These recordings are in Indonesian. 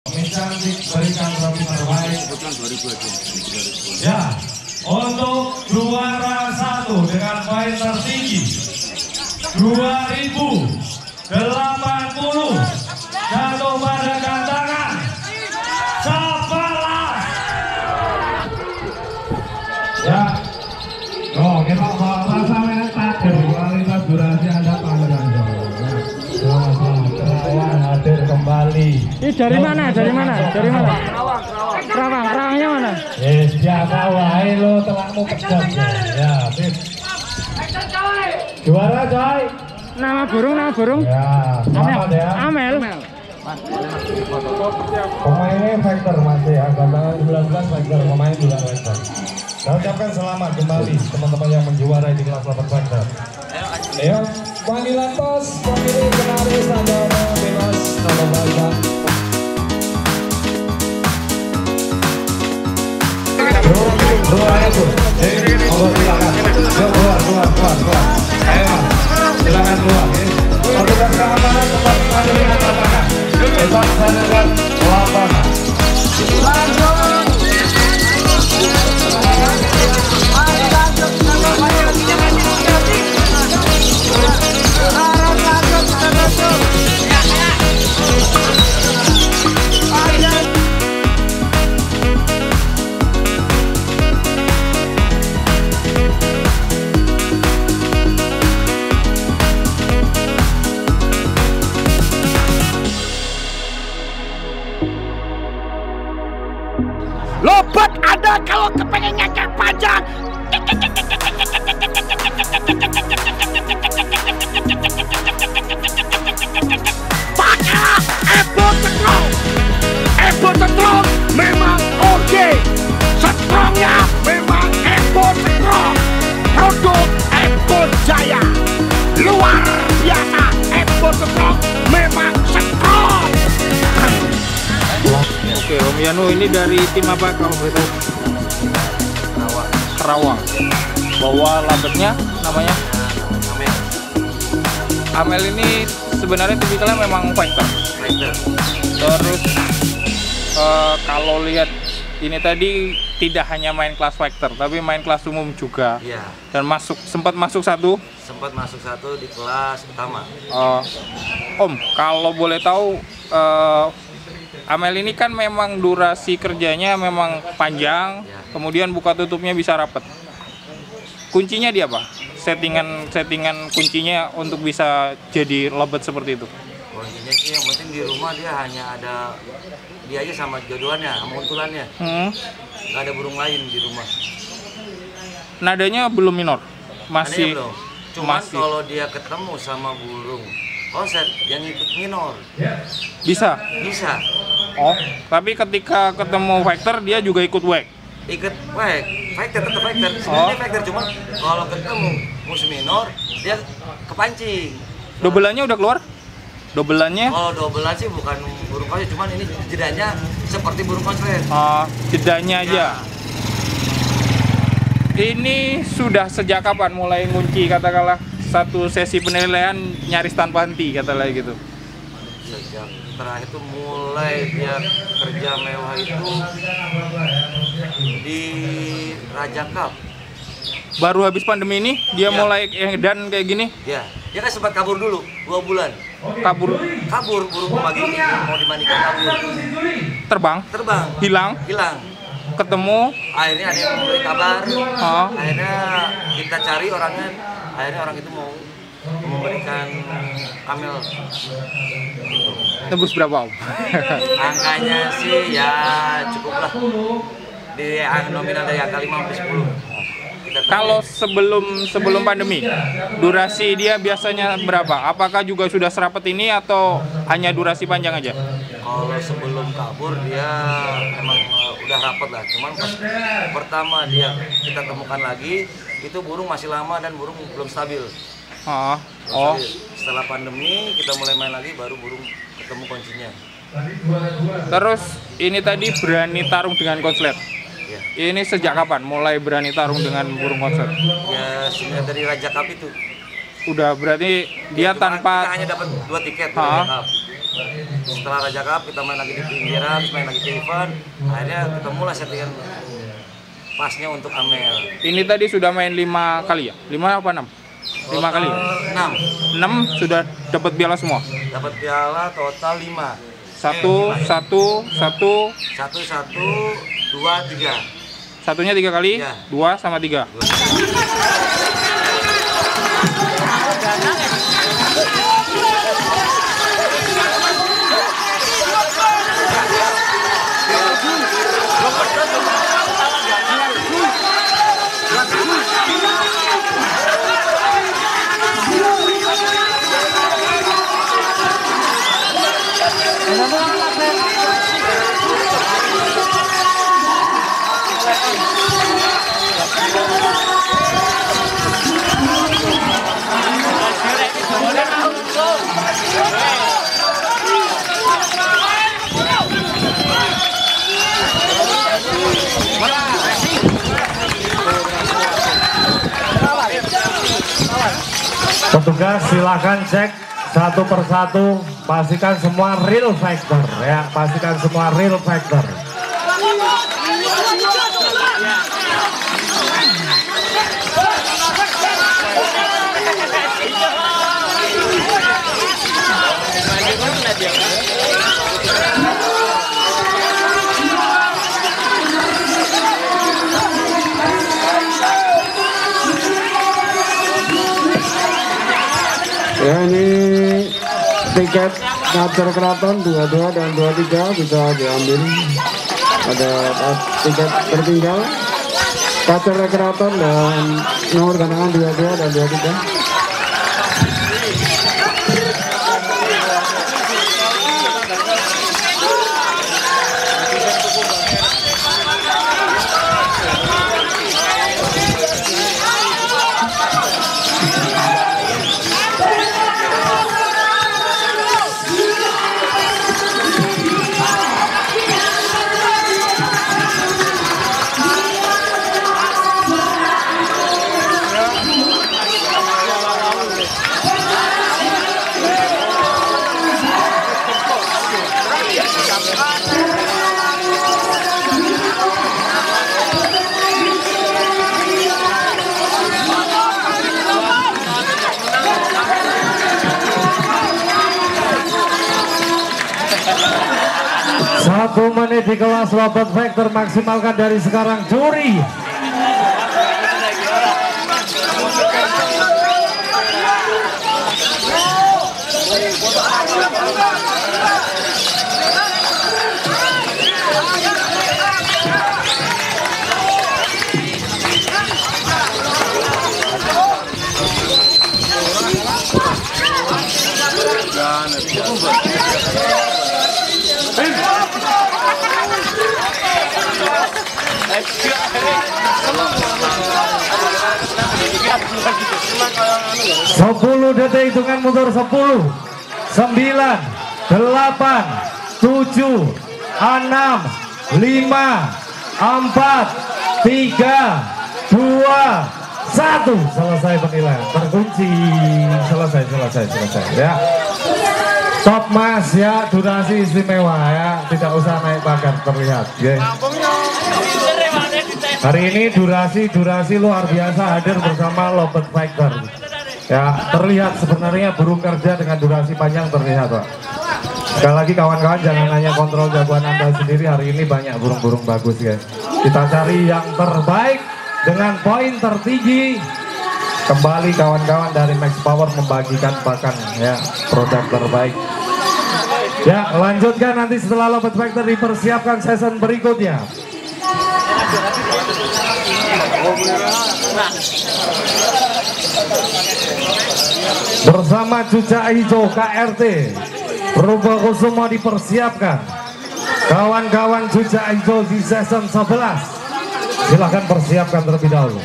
Cantik berikan trofi terbaik. Kebetulan 2000 aja. Ya, untuk juara 1 dengan poin tertinggi 2080 jatuh pada gantangan Sapalas. Ya, oh kita bawa sampai takdir kualitas durasi Anda panjang. Selamat hadir kembali. Ini dari mana? Dari mana? Dari mana? Kerawang. Kerawangnya mana? Siapa wae lo telakmu pedas ya. Juara coy. Nama burung, nama burung. Ya, selamat ya. Amel. Pemainnya Factor masih angkatan 19 Factor, pemain juga Factor. Saya ucapkan selamat kembali teman-teman yang menjuarai di kelas 8 Factor. Ayo, panggilan tos, pemilih penarik Sandoro bebas nama bangsa. Keluar itu, silakan. Keluar. Ayo, silakan keluar. Petugas keamanan tempat pengadilan lapangan. Bebas sandaran lapangan. Lobot ada kalau kepengen nyangkar panjang. Pakailah Ebo Strong memang oke. Strongnya memang Ebo Strong. Produk Ebo Jaya luar biasa. Ebo Strong memang strong. Oke, Om Yanu ini dari tim apa kalau boleh tahu? Kerawang. Bawa labetnya namanya? Amel ini sebenarnya tipikalnya memang fighter. Terus kalau lihat ini tadi tidak hanya main kelas fighter, tapi main kelas umum juga. Iya. Dan sempat masuk satu di kelas utama. Om, kalau boleh tahu Amel ini kan memang durasi kerjanya memang panjang, ya. Kemudian buka tutupnya bisa rapet. Kuncinya di apa? Settingan kuncinya untuk bisa jadi lebet seperti itu. Kuncinya sih yang penting di rumah dia hanya ada dia aja sama jodohannya, sama untulannya. Nggak ada burung lain di rumah. Nadanya belum minor, masih. Nadanya belum. Cuman masih. kalau dia ketemu sama burung konset yang ikut minor, Bisa. Oh, tapi ketika ketemu fighter dia juga ikut whack. Ikut whack, fighter tetap fighter. Sebenarnya fighter, cuma kalau ketemu musuh minor dia kepancing. Dobelannya udah keluar? Dobelannya? Kalau dobelan sih bukan burung konset, cuman ini jedanya seperti burung konset. Jedanya aja. Ini sudah sejak kapan mulai ngunci katakanlah satu sesi penilaian nyaris tanpa henti katakanlah gitu? Sejak terakhir itu mulai dia kerja mewah itu di Raja Cup. Baru habis pandemi ini dia mulai dan kayak gini? Ya, dia kan sempat kabur dulu 2 bulan. Kabur Burung pagi ini mau dimandikan kabur. Terbang? Hilang? Ketemu? Akhirnya ada yang memberi kabar. Akhirnya kita cari orangnya. Akhirnya orang itu mau memberikan Amel. Tembus berapa, Om? Angkanya sih ya cukup lah. Di nominal dari angka 5 sampai 10. Kalau sebelum pandemi, durasi dia biasanya berapa? Apakah juga sudah serapet ini atau hanya durasi panjang aja? Kalau sebelum kabur dia emang udah rapat lah. Cuman pas pertama kita temukan lagi, itu burung masih lama dan burung belum stabil. Setelah pandemi kita mulai main lagi, baru burung ketemu kuncinya. Terus ini tadi berani tarung dengan konslet. Ya. Ini sejak kapan mulai berani tarung dengan burung konslet? Ya sudah dari Raja Cup itu. Udah berarti dia Cuma tanpa kita hanya dapat 2 tiket Raja Cup. Setelah Raja Cup kita main lagi di pinggiran, main lagi di event, akhirnya ketemulah settingan pasnya untuk Amel. Ini tadi sudah main 5 kali ya? 5 apa 6? 5 kali? 6 sudah dapat piala semua? Dapat piala total 5. 1, 2, 3. Satunya 3 kali, Ya. 2 sama 3. Petugas silakan cek satu persatu, pastikan semua real factor ya, pastikan semua real factor. Ya, ini tiket Nacer Keraton 22 dan 23 bisa diambil. Ada tiket tertinggal Nacer Keraton dan nomor ganangan 22 dan 23. Satu menit di kelas Robot Factor, maksimalkan dari sekarang juri. Sepuluh detik hitungan mundur. 10, 9, 8, 7, 6, 5, 4, 3, 2, 1. Selesai penilaian, terkunci. Selesai ya. Top mas ya, durasi istimewa ya, tidak usah naik pagar terlihat ya. Hari ini durasi luar biasa hadir bersama Robot Factor ya, terlihat sebenarnya burung kerja dengan durasi panjang terlihat Pak. Sekali lagi kawan-kawan, jangan hanya kontrol jagoan Anda sendiri, hari ini banyak burung-burung bagus ya. Kita cari yang terbaik dengan poin tertinggi. Kembali kawan-kawan dari Max Power membagikan pakan ya, produk terbaik. Ya, lanjutkan nanti setelah Robot Factor dipersiapkan season berikutnya. Bersama Cucak Hijau KRT Purwokusumo dipersiapkan. Kawan-kawan Cucak Hijau di season 11, silahkan persiapkan terlebih dahulu.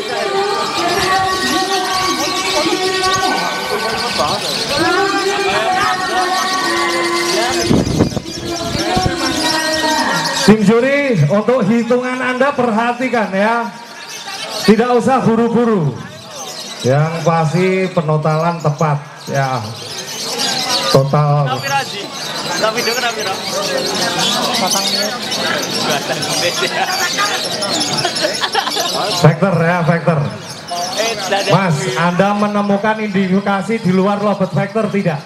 Tim juri, untuk hitungan Anda perhatikan ya, tidak usah buru-buru, yang pasti penotalan tepat ya, Total Tapi denger apa ya? Vector ya, Vector. Mas, Anda menemukan indikasi di luar lobet Vector tidak?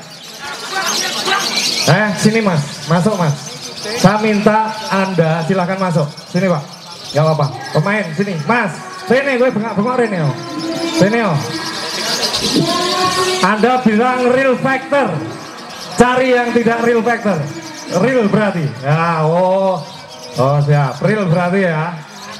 Sini Mas, masuk Mas. Saya minta Anda silahkan masuk. Sini Pak, nggak apa-apa. Pemain sini, Mas. Sini, gue bengok-bengok ini oh. Sini oh. Anda bilang real Vector. Cari yang tidak real Vector. Real berarti. Ya, oh siap. Real berarti ya.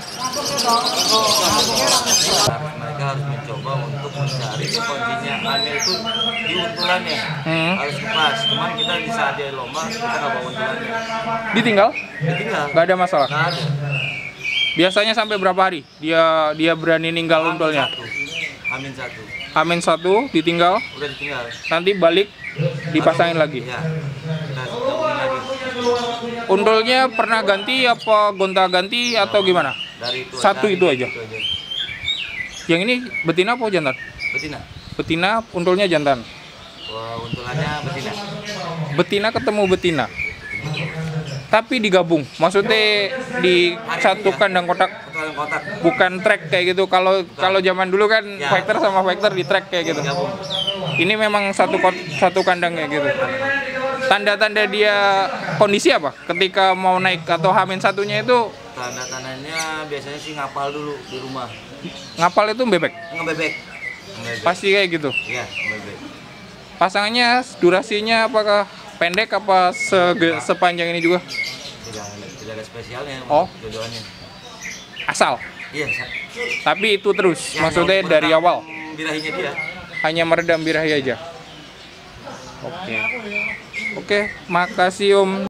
Mereka harus mencoba untuk mencari kuncinya Amel itu di untulannya harus pas. Cuman kita di saat dia lomba kita nggak bawa untulannya. Ditinggal? Ditinggal. Nggak ada masalah. Nggak ada. Biasanya sampai berapa hari dia berani ninggal untulnya? Amin 1 ditinggal. udah ditinggal. Nanti balik dipasangin lagi. Iya. Kita gabungin lagi. Untulnya pernah ganti apa gonta ganti atau gimana? Dari itu Satu itu aja. Itu aja. Yang ini betina apa jantan? Betina. Betina, untulnya jantan. Wah, untulannya betina. Betina ketemu betina. Tapi digabung, maksudnya di satu kandang kotak, Kandang kotak. bukan track kayak gitu. Kalau zaman dulu kan Ya. Vector sama Vector di track kayak gitu. Gabung. Ini memang satu kandang kayak gitu. Tanda-tanda dia kondisi apa? Ketika mau naik atau H-1 itu Tanda-tandanya biasanya sih ngapal dulu di rumah. ngapal itu bebek. Ngebebek. Pasti kayak gitu. Iya, ngebebek. Pasangannya durasinya apakah pendek apa sepanjang ini juga? Tidak ada spesialnya. Oh. Jodohannya. Asal. Iya. Tapi itu terus, Ya, maksudnya yang dari meredam awal. Birahinya dia. Hanya meredam birahi aja. Oke, makasih Om.